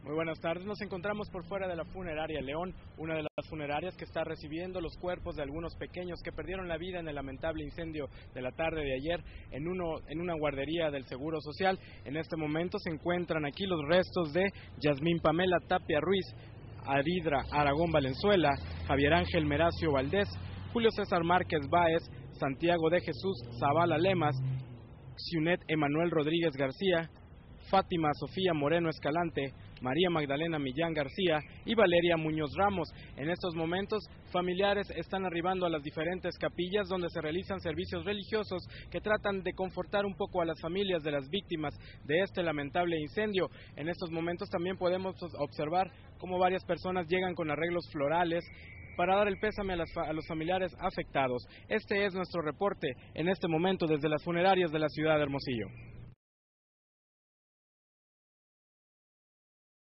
Muy buenas tardes, nos encontramos por fuera de la funeraria León, una de las funerarias que está recibiendo los cuerpos de algunos pequeños que perdieron la vida en el lamentable incendio de la tarde de ayer en una guardería del Seguro Social. En este momento se encuentran aquí los restos de Yasmín Pamela Tapia Ruiz, Aridra Aragón Valenzuela, Javier Ángel Meracio Valdés, Julio César Márquez Báez, Santiago de Jesús Zavala Lemas, Xiunet Emanuel Rodríguez García, Fátima Sofía Moreno Escalante, María Magdalena Millán García y Valeria Muñoz Ramos. En estos momentos, familiares están arribando a las diferentes capillas donde se realizan servicios religiosos que tratan de confortar un poco a las familias de las víctimas de este lamentable incendio. En estos momentos también podemos observar cómo varias personas llegan con arreglos florales para dar el pésame a los familiares afectados. Este es nuestro reporte en este momento desde las funerarias de la ciudad de Hermosillo.